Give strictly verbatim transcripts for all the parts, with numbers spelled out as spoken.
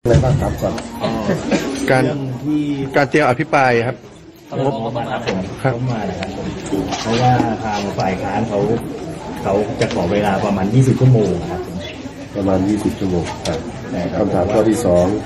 อะไรบ้างครับก่อนการที่การเตรียมอภิปรายครับงบประมาณครับผมเข้ามานะครับผมเพราะว่าทางฝ่ายค้านเขาเขาจะขอเวลาประมาณยี่สิบชั่วโมงครับประมาณยี่สิบชั่วโมงครับคำถามข้อที่สอง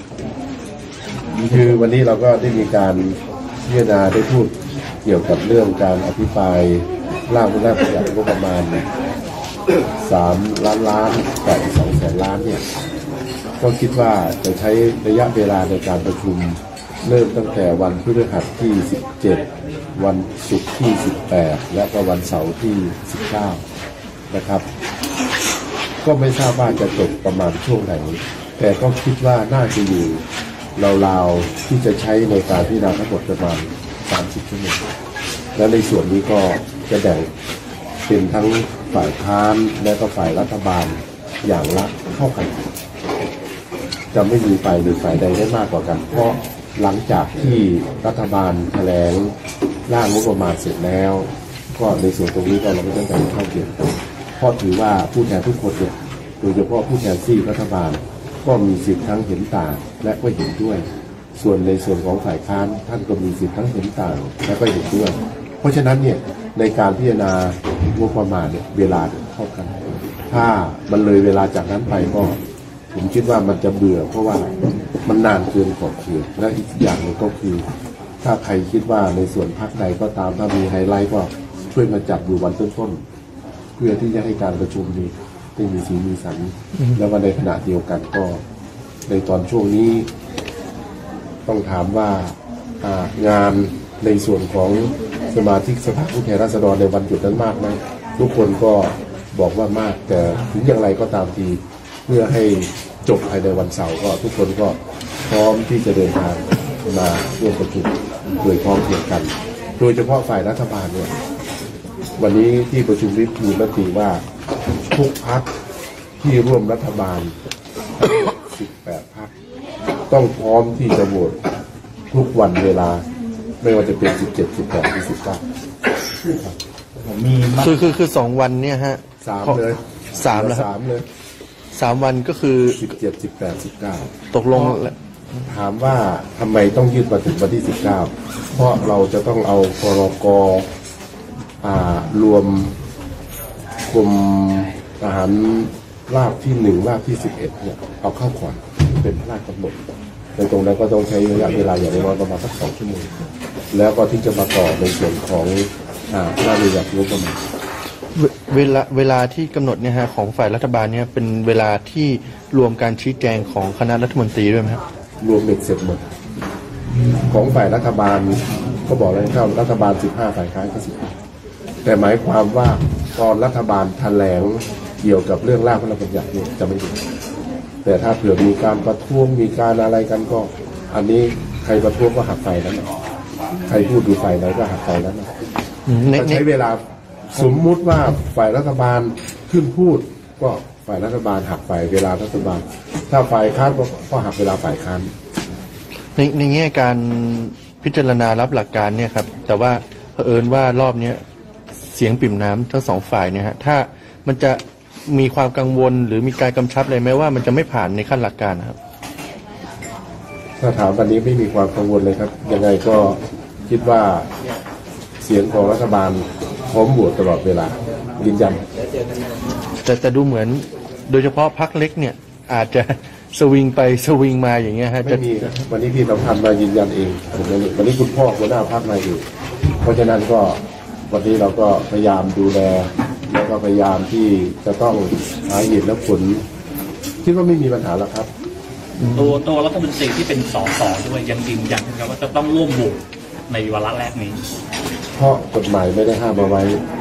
คือวันนี้เราก็ได้มีการพิจารณาได้พูดเกี่ยวกับเรื่องการอภิปรายร่างพระราชบัญญัติงบประมาณสามล้านล้านกับสองแสนล้านเนี่ยก็คิดว่าจะใช้ระยะเวลาในการประชุมเริ่มตั้งแต่วันพฤหัสที่สิบเจ็ดวันศุกร์ที่สิบแปดและก็วันเสาร์ที่สิบเก้านะครับก็ไม่ทราบว่าจะจบประมาณช่วงไหนแต่ก็คิดว่าน่าจะอยู่ราวๆที่จะใช้ในการพิจารณาทั้งหมดประมาณสามสิบชั่วโมงและในส่วนนี้ก็จะแบ่งเป็นทั้งฝ่ายค้านและก็ฝ่ายรัฐบาลอย่างละเท่ากันจะไม่มีฝ่ายหรือฝ่ายใดได้มากกว่ากันเพราะหลังจากที่รัฐบาลแถลงร่างงบประมาณเสร็จแล้วก็ในส่วนตรงนี้ก็เราไม่ต้องการเข้าเกี่ยวเพราะถือว่าผู้แทนทุกคนเนี่ยโดยเฉพาะผู้แทนซีกรัฐบาลก็มีสิทธิ์ทั้งเห็นต่างและก็เห็นด้วยส่วนในส่วนของฝ่ายค้านท่านก็มีสิทธิ์ทั้งเห็นต่างและก็เห็นด้วยเพราะฉะนั้นเนี่ยในการพิจารณางบประมาณเนี่ยเวลาเท่ากันถ้ามันเลยเวลาจากนั้นไปก็ผมคิดว่ามันจะเบื่อเพราะว่ามันนานเกินขอบเขตและอีกอย่างหนึ่งก็คือถ้าใครคิดว่าในส่วนพรรคใดก็ตามถ้ามีไฮไลท์ก็ช่วยมาจับอยู่วันต้นๆเพื่อที่จะให้การประชุมนี้ได้มีสีมีสันแล้วก็ในขณะเดียวกันก็ในตอนช่วงนี้ต้องถามว่างานในส่วนของสมาชิกสภาผู้แทนราษฎรในวันหยุดนั้นมากไหมทุกคนก็บอกว่ามากแต่ถึงอย่างไรก็ตามทีเพื่อให้จบภายในวันเสาร์ก็ทุกคนก็พร้อมที่จะเดินทางมาร่วมประชุมโดยพร้อมเพรียงกันโดยเฉพาะฝ่ายรัฐบาลเนี่ยวันนี้ที่ประชุมมีมติว่าทุกพรรคที่ร่วมรัฐบาลสิบแปดพรรคต้องพร้อมที่จะโหวตทุกวันเวลาไม่ว่าจะเป็นสิบเจ็ด สิบแปดหรือสิบเก้าผมมีคือคือคือสองวันเนี่ยฮะสามเลยสามแล้วสามเลยสามวันก็คือสิบเจ็ด สิบแปด สิบเก้าตกลงถามว่าทำไมต้องยืดมาถึงวันที่สิบเก้าเพราะเราจะต้องเอาพรกอ่ารวมกรมทหารราบที่หนึ่งราบที่สิบเอ็ดเนี่ยเอาเข้าก่อนเป็นพระราชกำหนดในตรงนั้นก็ต้องใช้ระยะเวลาอย่างน้อยประมาณสักสองชั่วโมงแล้วก็ที่จะมาต่อในส่วนของอ่าร่างระยะงบประมาณเวลาเวลาที่กำหนดเนี่ยฮะของฝ่ายรัฐบาลเนี่ยเป็นเวลาที่รวมการชี้แจงของคณะรัฐมนตรีด้วยไหมครับรวมเบ็ดเสร็จหมดของฝ่ายรัฐบาลก็บอกแล้วครับรัฐบาลสิบห้าฝ่ายค้านก็สิบห้าแต่หมายความว่าตอนรัฐบาลแถลงเกี่ยวกับเรื่องร่างพระราชบัญญัติเนี่ยจะไม่ดูแต่ถ้าเผื่อมีการประท้วงมีการอะไรกันก็อันนี้ใครประท้วงก็หักไฟนั้นใครพูดดูไฟไหนก็หักไฟนั้นก็ใช้เวลาสมมุติว่าฝ่ายรัฐบาลขึ้นพูดก็ฝ่ายรัฐบาลหักฝ่ายเวลารัฐบาลถ้าฝ่ายค้านก็หักเวลาฝ่ายค้านในในแง่การพิจารณารับหลักการเนี่ยครับแต่ว่าเผอิญว่ารอบนี้เสียงปิ่มน้ำทั้งสองฝ่ายเนี่ยฮะถ้ามันจะมีความกังวลหรือมีการกำชับอะไรไหมว่ามันจะไม่ผ่านในขั้นหลักการนะครับถ้าถามวันนี้ไม่มีความกังวลเลยครับยังไงก็คิดว่าเสียงของรัฐบาลพร้อมบวชตลอดเวลายืนยันแต่แต่ดูเหมือนโดยเฉพาะพรรคเล็กเนี่ยอาจจะสวิงไปสวิงมาอย่างเงี้ยฮะไม่มีวันนี้พี่สำคัญมายืนยันเองวันนี้คุณพ่อหัวหน้าพรรคมาอยู่เพราะฉะนั้นก็วันนี้เราก็พยายามดูแลแล้วก็พยายามที่จะต้องหาเหตุและผลคิดว่าไม่มีปัญหาแล้วครับตัวตัวรัฐมนตรีที่เป็นสสด้วยยังยืนยันนะครับว่าจะต้องร่วมโหวตในวาระแรกนี้เพราะกฎหมายไม่ได้ห้ามเอาไว้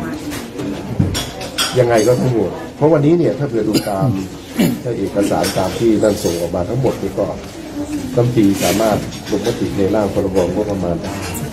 ยังไงก็ต้องโหวตเพราะวันนี้เนี่ยถ้าเผื่อดูตามถ้าเอกสารตามที่นั่นส่งออกมาทั้งหมดนี่ก็รัฐมนตรีสามารถลงมติในร่างพรบงบประมาณได้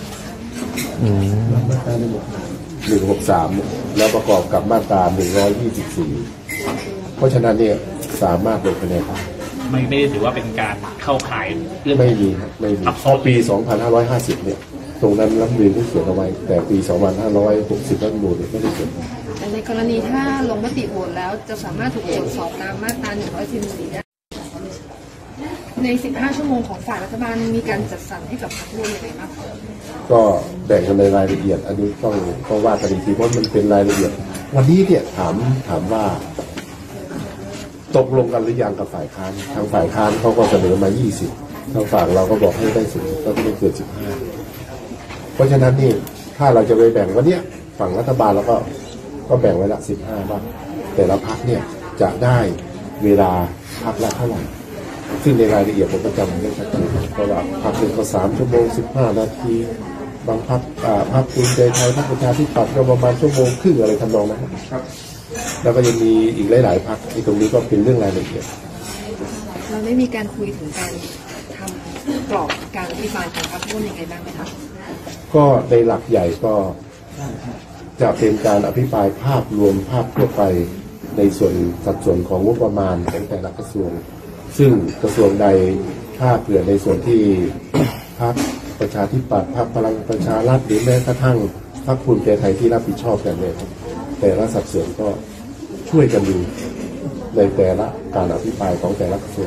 หนึ่งหกสามแล้วประกอบกับมาตราหนึ่งร้อยยี่สิบสี่เพราะฉะนั้นเนี่ยสามารถลงคะแนนได้ไม่ไม่ได้ถือว่าเป็นการเข้าข่ายเรื่องไม่มีครับไม่มีพอปีสองพันห้าร้อยห้าสิบเนี่ยตรงนั้นรัฐธรรมนูญได้เขียนเอาไว้แต่ปีสองพันห้าร้อยหกสิบรัฐธรรมนูญไม่ได้เขียนแต่ในกรณีถ้าลงมติโหวตแล้วจะสามารถถูกตรวจสอบตามมาตราหนึ่งร้อยสี่สิบสี่ได้ใน สิบห้า ชั่วโมงของฝ่ายรัฐบาลมีการจัดสรรให้กับพรรคร่วมยังไงบ้างคะก็แบ่งกันในรายละเอียด อันนี้ต้องต้องว่ากันอีกทีเพราะมันเป็นรายละเอียด วันนี้เนี่ยถามถามว่า ตกลงกันหรือยังกับฝ่ายค้านทางฝ่ายค้านเขาก็เสนอมายี่สิบทางฝั่งเราก็บอกให้ได้สูงสุดก็ไม่เกินสิบห้าเพราะฉะนั้นนี่ถ้าเราจะไปแบ่งวันเนี้ยฝั่งรัฐบาลเราก็ก็แบ่งไว้ละสิบห้าบ้างแต่ละพรรคเนี่ยจะได้เวลาพรรคละเท่าไหร่ซึ่งในรายละเอียดผมก็จำไม่ชัดเจนเพราะว่าพรรคหนึ่งก็สามชั่วโมงสิบห้านาทีบางพรรคอ่าพรรคภูมิใจไทยพรรคประชาธิปัตย์ก็ประมาณชั่วโมงครึ่งอะไรทำนองนั้นครับแล้วก็ยังมีอีกหลายๆพรรคที่ตรงนี้ก็เป็นเรื่องรายละเอียดเราได้มีการคุยถึงการทำกรอบการอภิปรายของพรรคร่วมยังไงบ้างไหมคะก็ในหลักใหญ่ก็จะเป็นการอภิปรายภาพรวมภาพทั่วไปในส่วนสัดส่วนของงบประมาณของแต่ละกระทรวงซึ่งกระทรวงใดถ้าเผื่อในส่วนที่พรรคประชาธิปัตย์พรรคพลังประชารัฐหรือแม้กระทั่งพรรคภูมิใจไทยที่รับผิดชอบกันเนี่ยแต่ละสัดส่วนก็ช่วยกันดูในแต่ละการอภิปรายของแต่ละกระทรวง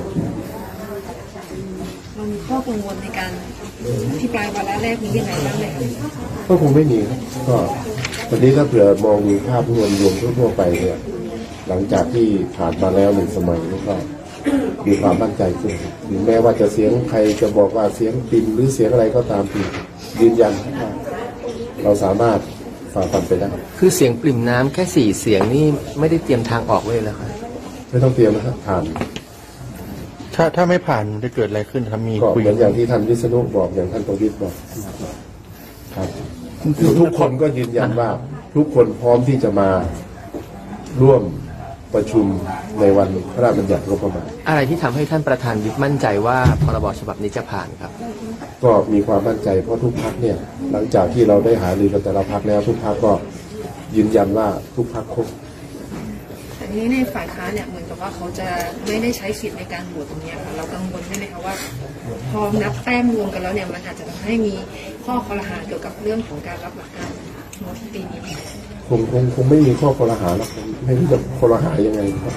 เรามีข้อกังวลในการอภิปรายวาระแรกนี้ยังไงบ้างไหมคะก็คงไม่มีครับก็วันนี้ถ้าเผื่อมองดูภาพรวมรวมทั่วๆไปเนี่ยหลังจากที่ผ่านมาแล้วหนึ่งสมัยนี่ก็มีความมั่นใจขึ้นถึงแม้ว่าจะเสียงใครจะบอกว่าเสียงปิ่นหรือเสียงอะไรก็ตามทียืนยันว่าเราสามารถฝ่าฟันไปได้คือเสียงปริ่มน้ำแค่สี่เสียงนี่ไม่ได้เตรียมทางออกไว้เลยครับไม่ต้องเตรียมนะครับผ่านถ้าถ้าไม่ผ่านจะเกิดอะไรขึ้นครับมีก็เหมือนอย่างที่ท่านวิษณุบอกอย่างท่านประวิตรบอกครับทุกคนก็ยืนยันว่าทุกคนพร้อมที่จะมาร่วมประชุมในวันพระราชบัญญัติงบประมาณอะไรที่ทำให้ท่านประธานวิปมั่นใจว่าพรบฉบับนี้จะผ่านครับก็มีความมั่นใจเพราะทุกพรรคเนี่ยหลังจากที่เราได้หารือกับแต่ละพรรคแล้วทุกพรรคก็ยืนยันว่าทุกพรรคครบแต่ทีนี้ในฝ่ายค้านเนี่ยเหมือนกับว่าเขาจะไม่ได้ใช้สิทธิ์ในการโหวตตรงนี้ค่ะเรากังวลใช่ไหมคะว่าพอนับแต้มรวมกันแล้วเนี่ยมันอาจจะทำให้มีข้อคอรหาเกี่ยวกับเรื่องของการรับหลักการงบปีนี้คงคงคงไม่มีข้อคอรหาแล้วไม่รู้จะคอรหายังไงครับ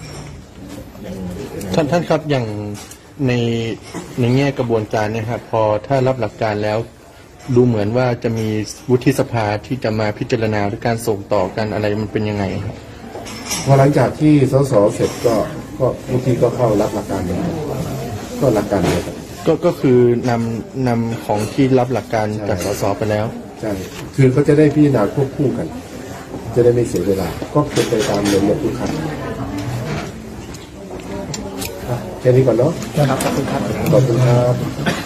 ท่านท่านครับอย่างในในแง่กระบวนการเนี่ยครับพอถ้ารับหลักการแล้วดูเหมือนว่าจะมีวุฒิสภาที่จะมาพิจารณาหรือการส่งต่อกันอะไรมันเป็นยังไงครับพอหลังจากที่สสเสร็จก็ก็วุฒิก็เข้ารับหลักการเหมือนกันก็หลักการเดียวกันก็ก็คือนำนำของที่รับหลักการจากสสไปแล้วใช่คือเขาจะได้พิจารณาควบคู่กันจะได้ไม่เสียเวลาก็เป็นไปตามเรื่องทุกครั้งแค่นี้ก่อนเนาะครับขอบคุณครับขอบคุณครับ